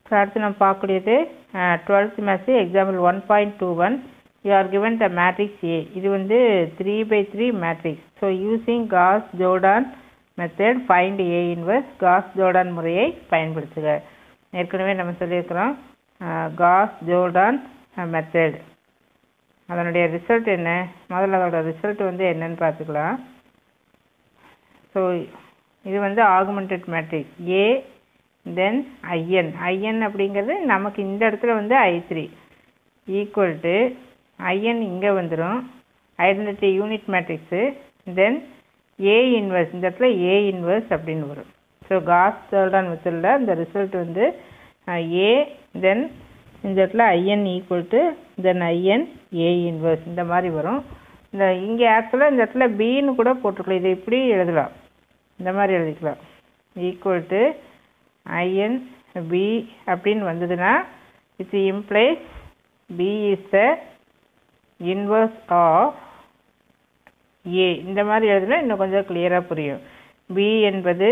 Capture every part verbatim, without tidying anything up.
So அடுத்து நம்ம பார்க்கக்கூடியது twelfth maths example one point two one you are given the matrix A. இது வந்து three by three matrix. So using Gauss Jordan method find A inverse. Gauss Jordan முறையை பயன்படுத்துக. ஏற்கனவே நம்ம சொல்லியிருக்கிறோம் காஸ் ஜோர்டான் மெத்தட். அதனுடைய ரிசல்ட் என்ன, முதல்ல அதோட ரிசல்ட் வந்து என்னன்னு பார்த்துக்கலாம். ஸோ இது வந்து augmented matrix A then IN. IN அப்படிங்கிறது நமக்கு இந்த இடத்துல வந்து I three equal to IN இங்கே வந்துடும் identity unit matrix. Then A inverse இந்த இடத்துல ஏ இன்வர்ஸ் அப்படின்னு வரும். ஸோ காஸ் ஜோர்டான் மெத்தடில் இந்த ரிசல்ட் வந்து ஏ தென் இந்த இடத்துல IN equal to then IN A inverse இந்த மாதிரி வரும். இந்த இங்கே ஆக்சுவலாக இந்த இடத்துல பின்னு கூட போட்டுக்கலாம். இதை இப்படி எழுதலாம், இந்த மாதிரி எழுதிக்கலாம். ஈக்குவல் டு ஐஎன் பி அப்படின்னு வந்ததுன்னா it's implies B is the inverse of A. இந்த மாதிரி எழுதுனா இன்னும் கொஞ்சம் கிளியராக புரியும். பி என்பது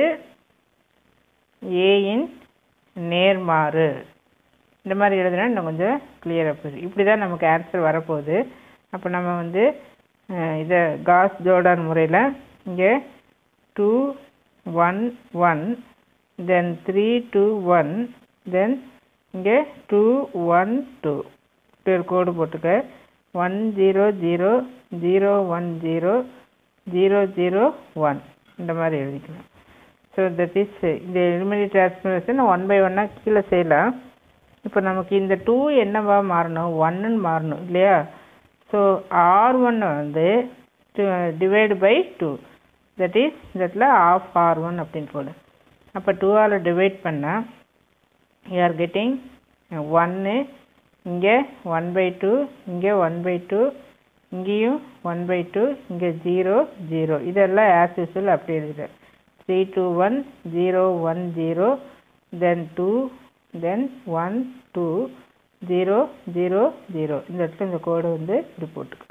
ஏயின் நேர்மாறு. இந்த மாதிரி எழுதுனா இன்னும் கொஞ்சம் கிளியராக புரியும். இப்படி தான் நமக்கு ஆன்சர் வரப்போகுது. அப்போ நம்ம வந்து இதை காஸ் ஜோர்டான் முறையில் இங்கே two one one then three two one then இங்கே டூ ஒன் டூ இப்படி ஒரு கோடு போட்டுக்க. One zero zero zero one zero zero zero one இந்த மாதிரி எழுதிக்கலாம். ஸோ தட் இஸ் இந்த எலிமெண்டரி டிரான்ஸ்ஃபர்மேஷன் ஒன் பை ஒன்னாக கீழே செய்யலாம். இப்போ நமக்கு இந்த டூ என்னவா மாறணும், ஒன்னுன்னு மாறணும் இல்லையா. ஸோ ஆர் ஒன்னை வந்து divide by two that is தட்டில் ஆஃப் ஆர் ஒன் அப்படின்னு போடு. அப்போ டூவால் டிவைட் பண்ணால் யூ ஆர் கெட்டிங் ஒன்று, இங்கே ஒன் பை டூ, இங்கே ஒன் பை டூ, இங்கேயும் ஒன் பை டூ, இங்கே ஜீரோ ஜீரோ. இதெல்லாம் ஆஸ் யூஸ்வல் அப்படி எழுதுகிறேன். Three two one zero one zero then two then one two zero zero zero. இந்த இடத்துல இந்த கோடு வந்து இப்படி போட்டுக்கலாம்.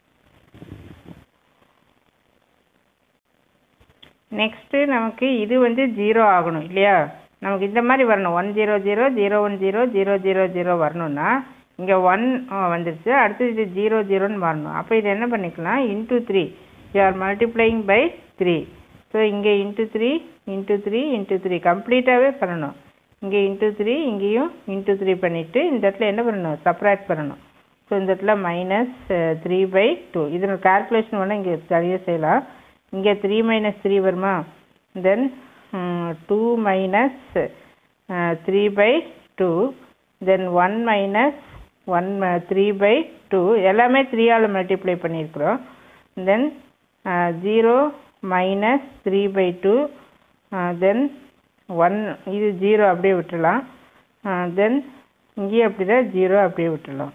நெக்ஸ்ட்டு நமக்கு இது வந்து ஜீரோ ஆகணும் இல்லையா. நமக்கு இந்த மாதிரி வரணும். One zero zero zero one zero zero zero zero வரணும்னா இங்கே ஒன் வந்துருச்சு, அடுத்து இது ஜீரோ ஜீரோன்னு வரணும். அப்போ இது என்ன பண்ணிக்கலாம், into three you are multiplying by three. So இங்கே into three into three into three கம்ப்ளீட்டாகவே பண்ணணும். இங்கே இன்ட்டு த்ரீ இங்கேயும் இன்ட்டு த்ரீ பண்ணிவிட்டு இந்த இடத்துல என்ன பண்ணணும், சப்ராக்ட் பண்ணணும். ஸோ இந்த இடத்துல மைனஸ் த்ரீ பை டூ. இதனோட கால்குலேஷன் வேணால் இங்கே சரியாக செய்யலாம். இங்கே த்ரீ மைனஸ் த்ரீ வருமா, then two minus three by two then one minus one three by two எல்லாமே த்ரீயால் மல்டிப்ளை பண்ணியிருக்கிறோம். Then zero minus three by two then one இது ஜீரோ அப்படியே விட்டுடலாம். தென் இங்கேயும் அப்படி தான் ஜீரோ அப்படியே விட்டுடலாம்.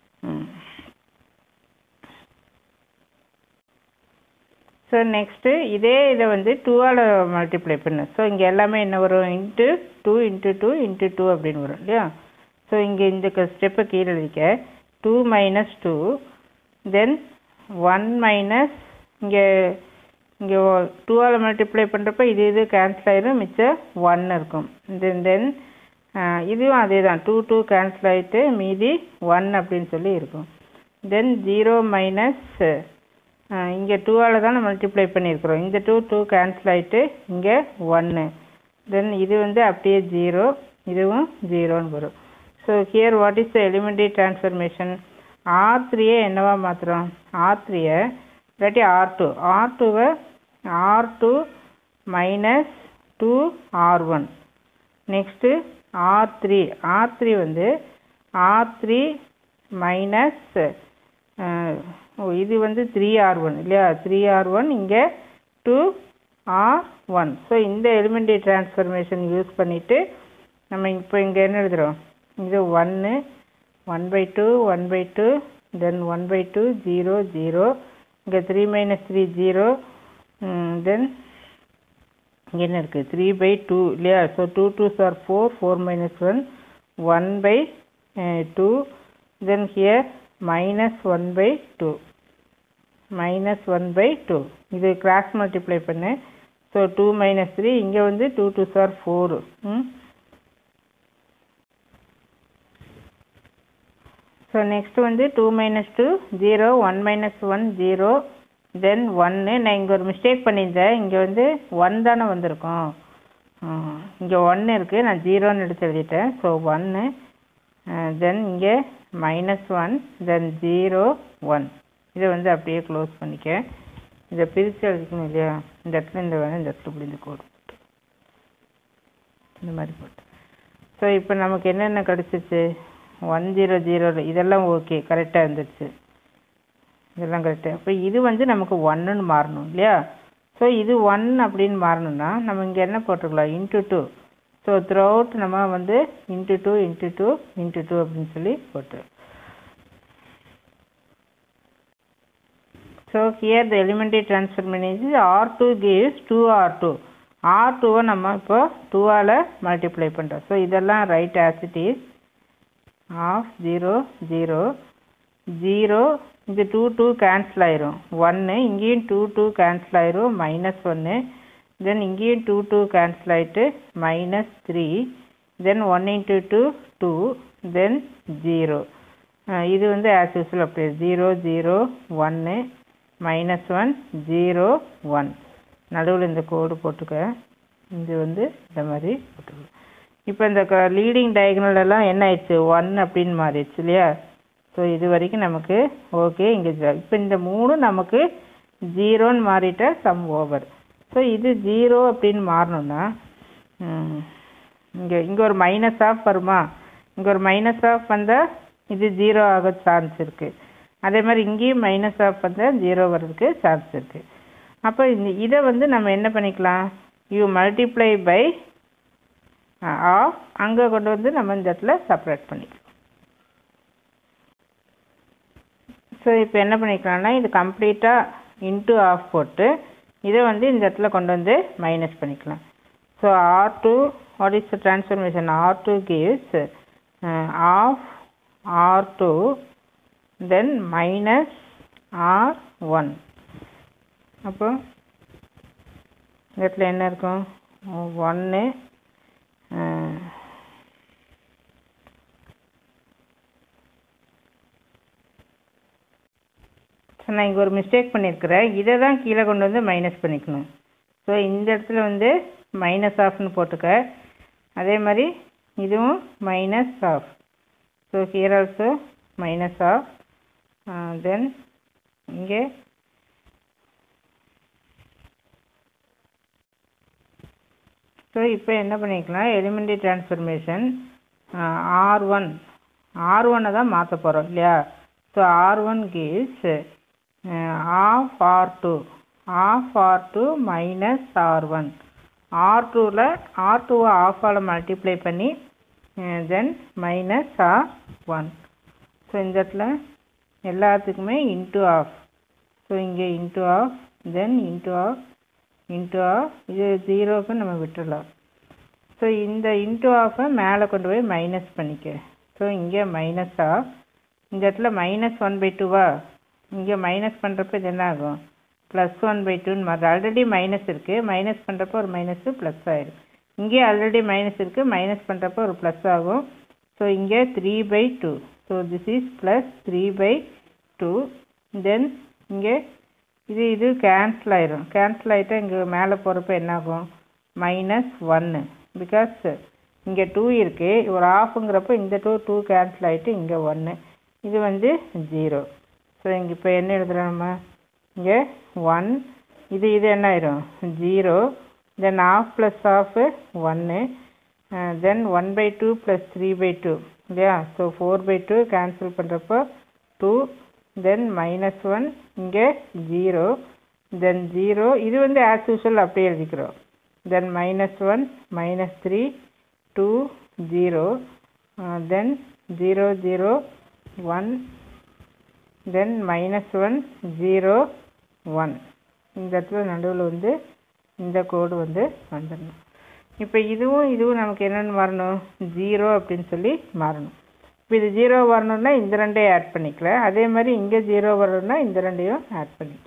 ஸோ நெக்ஸ்ட்டு இதே இதை வந்து டூவால் மல்டிப்ளை பண்ணு. ஸோ இங்கே எல்லாமே என்ன வரும், into two into two into two அப்படின்னு வரும் இல்லையா. ஸோ இங்கே இந்த ஸ்டெப்பை கீழே வைக்க two minus two then one minus இங்கே இங்கே டூவால் மல்டிப்ளை பண்ணுறப்ப இது இது கேன்சல் ஆகிடும், மிச்சம் ஒன் இருக்கும். தென் தென் இதுவும் அதே தான், டூ டூ கேன்சல் ஆகிட்டு மீதி ஒன் அப்படின்னு சொல்லி இருக்கும். தென் ஜீரோ மைனஸ் இங்கே டூவால் தான் மல்டிப்ளை பண்ணியிருக்கிறோம், இந்த டூ டூ கேன்சல் ஆகிட்டு இங்கே ஒன்று. தென் இது வந்து அப்படியே ஜீரோ, இதுவும் ஜீரோன்னு வரும். So here what is the elementary transformation, R த்ரீயை என்னவா மாற்றுறோம், ஆர் த்ரீயை இல்லாட்டி ஆர் டூ, ஆர் டூவை R two minus two R one. Next R three, R three வந்து ஆர் த்ரீ மைனஸ் ஓ இது வந்து த்ரீ ஆர் ஒன் இல்லையா, த்ரீ ஆர் ஒன் இங்கே டூ ஆர் ஒன். ஸோ இந்த எலிமெண்டரி டிரான்ஸ்ஃபர்மேஷன் யூஸ் பண்ணிவிட்டு நம்ம இப்போ இங்கே என்ன எழுதுகிறோம், இது ஒன்று one by two one by two then one by two zero zero, இங்கே three minus three zero, then இங்கே என்ன இருக்குது த்ரீ பை டூ இல்லையா. So two twos are four, four minus one one by two, then here minus one by two minus one by two. இது cross multiply பண்ணு. So two minus three இங்கே வந்து two twos are four, so next வந்து two minus two zero, one minus one zero, then ஒன்று. நான் இங்கே ஒரு mistake பண்ணியிருந்தேன், இங்கே வந்து ஒன் தானே வந்திருக்கோம், இங்கே ஒன்று இருக்குது, நான் ஜீரோன்னு எடுத்து எழுதிட்டேன். ஸோ ஒன்று, தென் இங்கே minus one, then zero one. இதை வந்து அப்படியே க்ளோஸ் பண்ணிக்க. இதை பிரித்து எழுதிக்கணும் இல்லையா, இந்த இடத்துல இந்த வேணும், இந்த இடத்துல இப்படி இந்த கோடு போட்டு இந்த மாதிரி போட்டு. ஸோ இப்போ நமக்கு என்னென்ன கிடச்சிச்சு, ஒன் ஜீரோ ஜீரோ, இதெல்லாம் ஓகே கரெக்டாக இருந்துச்சு, இதெல்லாம் கரெக்டாக. அப்போ இது வந்து நமக்கு ஒன்றுன்னு மாறணும் இல்லையா. ஸோ இது ஒன் அப்படின்னு மாறணும்னா நம்ம இங்கே என்ன போட்டுக்கலாம், into two. So throughout நம்ம வந்து into two into two into two அப்படின்னு சொல்லி போட்டு. So here the elementary transformation is R two gives two R two. R டூவை நம்ம இப்போ டூவால் மல்டிப்ளை பண்ணுறோம். ஸோ இதெல்லாம் write as it is. Half zero zero zero, இது டூ டூ கேன்சல் ஆயிரும், ஒன்று, இங்கேயும் டூ டூ கேன்சல் ஆயிரும், மைனஸ் ஒன்று, தென் இங்கேயும் டூ டூ கேன்சல் ஆகிட்டு மைனஸ் த்ரீ, தென் one into two two, then zero. இது வந்து ஆஸ் யூஸ்வல் அப்படியே ஜீரோ ஜீரோ ஒன்று, மைனஸ் ஒன் ஜீரோ ஒன். நடுவில் இந்த கோடு போட்டுக்க, இது வந்து இந்த மாதிரி போட்டுக்கலாம். இப்போ இந்த லீடிங் டயகனலெல்லாம் என்ன ஆயிடுச்சு, ஒன் அப்படின்னு மாறிடுச்சு இல்லையா. ஸோ இது வரைக்கும் நமக்கு ஓகே. இங்கே இப்போ இந்த மூணு நமக்கு ஜீரோன்னு மாறிட்ட சம் ஓவர். ஸோ இது ஜீரோ அப்படின்னு மாறணும்னா இங்கே இங்கே ஒரு மைனஸ் ஆஃப் வருமா, இங்கே ஒரு மைனஸ் ஆஃப் வந்தால் இது ஜீரோ ஆக சான்ஸ் இருக்குது. அதே மாதிரி இங்கேயும் மைனஸ் ஆஃப் வந்தால் ஜீரோ வர்றதுக்கு சான்ஸ் இருக்குது. அப்போ இந்த இதை வந்து நம்ம என்ன பண்ணிக்கலாம், யூ மல்டிப்ளை பை ஆஃப், அங்கே கொண்டு வந்து நம்ம இந்த இடத்துல செப்பரேட் பண்ணிக்கலாம். ஸோ இப்போ என்ன பண்ணிக்கலாம்னா இது கம்ப்ளீட்டாக இன்ட்டு ஆஃப் போட்டு இதை வந்து இந்த இடத்துல கொண்டு வந்து மைனஸ் பண்ணிக்கலாம். So R two, what is the transformation, R two gives half R two, then minus R one. அப்போ இந்த இடத்துல என்ன இருக்கும், ஒன்று, நான் இங்கே ஒரு மிஸ்டேக் பண்ணியிருக்கிறேன், இதை தான் கீழே கொண்டு வந்து மைனஸ் பண்ணிக்கணும். ஸோ இந்த இடத்துல வந்து மைனஸ் ஆஃப்னு போட்டுக்க. அதே மாதிரி இதுவும் minus half. So here also minus half, then இங்கே ஸோ இப்போ என்ன பண்ணிக்கலாம், elementary transformation R one, R ஒன்னை தான் மாற்ற போகிறோம் இல்லையா. So R one gives half R two, half R two minus R one. R டூவில் ஆர் டூவை ஆஃபால் மல்டிப்ளை பண்ணி then minus R one. So இந்த இடத்துல எல்லாத்துக்குமே இன்ட்டு ஆஃப். ஸோ இங்கே into half, then into half, into half, இது ஜீரோவுக்கு நம்ம விட்டுடலாம். ஸோ இந்த இன்ட்டு ஆஃபை மேலே கொண்டு போய் மைனஸ் பண்ணிக்க. ஸோ இங்கே மைனஸ் ஆஃப், இந்த இடத்துல மைனஸ் ஒன் பை டூவா, இங்கே மைனஸ் பண்ணுறப்ப இது என்ன ஆகும், ப்ளஸ் ஒன் பை டூன்னு மாறுது. ஆல்ரெடி மைனஸ் இருக்குது, மைனஸ் பண்ணுறப்போ ஒரு மைனஸு ப்ளஸ் ஆகிடும். இங்கே ஆல்ரெடி மைனஸ் இருக்குது, மைனஸ் பண்ணுறப்போ ஒரு ப்ளஸ் ஆகும். ஸோ இங்கே three by two, so this is plus three by two. Then இங்கே இது இது கேன்சல் ஆயிரும், கேன்சல் ஆகிட்டா இங்கே மேலே போகிறப்ப என்னாகும், மைனஸ் ஒன்று. பிகாஸ் இங்கே டூ இருக்குது, ஒரு ஆஃபுங்கிறப்போ இந்த டூ டூ கேன்சல் ஆகிட்டு இங்கே ஒன்று, இது வந்து ஜீரோ. ஸோ இங்கே இப்போ என்ன எழுதுகிறோம் நம்ம, இங்கே ஒன், இது இது என்ன ஆயிரும் zero, then half plus half ஒன்று, then one by two plus three by two இல்லையா. So four by two cancel பண்ணுறப்போ டூ, தென் மைனஸ் ஒன், இங்கே ஜீரோ, தென் ஜீரோ, இது வந்து ஆஸ் யூஷுவல் அப்படியே எழுதிக்கிறோம். Then minus one, minus three, two, zero, then zero zero one, then minus one, zero one. இந்த இடத்துல நடுவில் வந்து இந்த கோடு வந்து வந்துடணும். இப்போ இதுவும் இதுவும் நமக்கு என்னென்னு மாறணும், ஜீரோ அப்படின்னு சொல்லி மாறணும். இப்போ இது ஜீரோ வரணும்னா இந்த ரெண்டையும் ஆட் பண்ணிக்கல, அதே மாதிரி இங்கே ஜீரோ வரணும்னா இந்த ரெண்டையும் ஆட் பண்ணிக்கலாம்.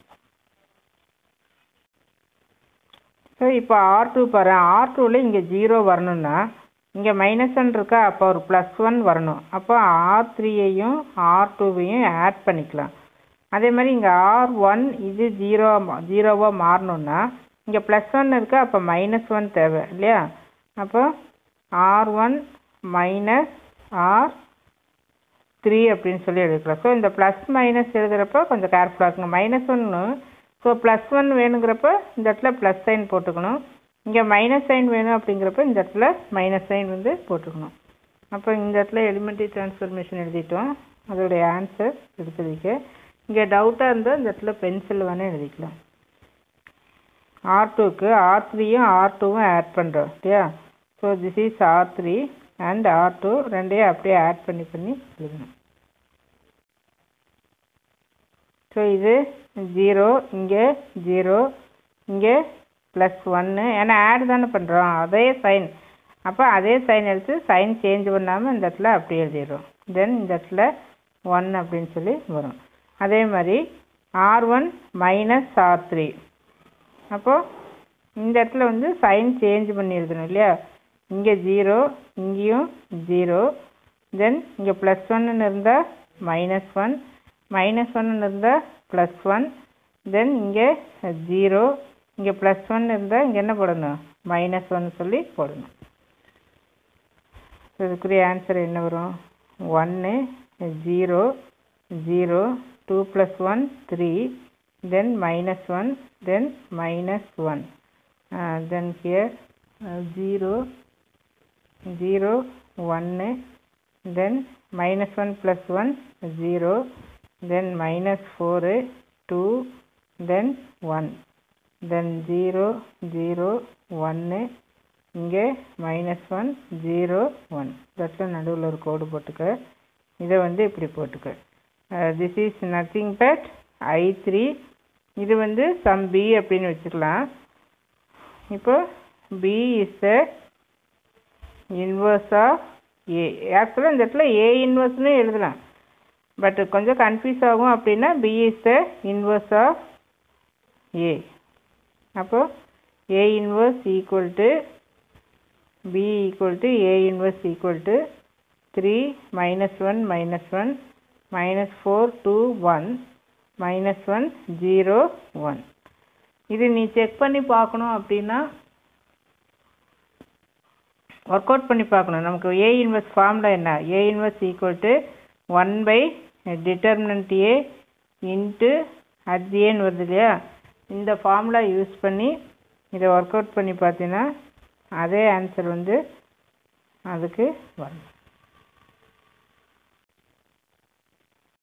ஸோ இப்போ ஆர் டூ பாரு, ஆர் டூவில் இங்கே ஜீரோ வரணும்னா இங்கே மைனஸ் ஒன் இருக்கா, அப்போ ஒரு ப்ளஸ் ஒன் வரணும். அப்போ ஆர் த்ரீயையும் ஆர் டூவையும் ஆட் பண்ணிக்கலாம். அதே மாதிரி இங்கே ஆர் ஒன் இது ஜீரோ ஜீரோவாக மாறணுன்னா இங்கே ப்ளஸ் ஒன் இருக்கா, அப்போ மைனஸ் ஒன் தேவை இல்லையா. அப்போ R one minus R three அப்படின்னு சொல்லி எழுதிக்கலாம். ஸோ இந்த ப்ளஸ் மைனஸ் எழுதுகிறப்போ கொஞ்சம் கேர்ஃபுல்லாக இருக்கணும். மைனஸ் ஒன்று ஸோ ப்ளஸ் ஒன் வேணுங்கிறப்ப இந்த இடத்துல ப்ளஸ் சைன் போட்டுக்கணும். இங்கே மைனஸ் சைன் வேணும் அப்படிங்கிறப்ப இந்த இடத்துல மைனஸ் சைன் வந்து போட்டுக்கணும். அப்போ இந்த இடத்துல எலிமெண்ட்ரி டிரான்ஸ்ஃபர்மேஷன் எழுதிட்டோம். அதோடைய ஆன்சர் எடுத்துக்க. இங்கே டவுட்டாக இருந்தால் இந்த இடத்துல பென்சில் வேணால் எழுதிக்கலாம். ஆர் டூக்கு ஆர் த்ரீயும் ஆர் டூவும் ஆட் பண்ணுறோம் இல்லையா. So this is R three and R two ரெண்டையும் அப்படியே ஆட் பண்ணி பண்ணி எழுதணும். ஸோ இது ஜீரோ, இங்கே ஜீரோ, இங்கே ப்ளஸ் ஒன்று, ஏன்னா ஆட் தானே பண்ணுறோம், அதே சைன். அப்போ அதே சைன் எடுத்து சைன் சேஞ்ச் பண்ணாமல் இந்த இடத்துல அப்படி எழுதிடுறோம். தென் இந்த இடத்துல ஒன் அப்படின்னு சொல்லி வரும். அதே மாதிரி R one minus R three, அப்போது இந்த இடத்துல வந்து சைன் சேஞ்ச் பண்ணி எழுதணும் இல்லையா. இங்கே ஜீரோ, இங்கேயும் ஜீரோ, தென் இங்கே ப்ளஸ் ஒன்னு இருந்தால் மைனஸ் ஒன், மைனஸ் ஒன்னு இருந்தால் ப்ளஸ் ஒன், தென் இங்கே ஜீரோ, இங்கே ப்ளஸ் ஒன் இருந்தால் இங்கே என்ன போடணும், மைனஸ் ஒன் சொல்லி போடணும். ஸோ இதுக்குரிய ஆன்சர் என்ன வரும், ஒன்று, zero, zero, two plus one three, then minus one, then minus one, uh, then here uh, zero, zero, one, then minus one plus one, zero, then minus four, two, then one, then zero, zero, one, இங்கே minus one, zero, one. தட்ல நடுவில் ஒரு கோடு போட்டுக்க. இதை வந்து இப்படி போட்டுக்க. uh, this is nothing but I three. இது வந்து சம் பி அப்படின்னு வச்சுக்கலாம். இப்போ B is the inverse of A. ஆக்சுவலாக இந்த இடத்துல ஏ இன்வர்ஸ்னு எழுதலாம், பட் கொஞ்சம் கன்ஃபியூஸ் ஆகும். அப்படின்னா B is the inverse of A. அப்போது A inverse equal to B equal to A inverse equal to three minus one minus one minus four two one minus one zero one. இது நீ check பண்ணி பார்க்கணும் அப்படின்னா work out பண்ணி பார்க்கணும். நமக்கு ஏ inverse formula என்ன, A inverse equal to one by determinant A into adj ஏன்னு வருது இல்லையா. இந்த ஃபார்முலா யூஸ் பண்ணி இதை ஒர்க் அவுட் பண்ணி பார்த்தீங்கன்னா அதே ஆன்சர் வந்து அதுக்கு வரும்.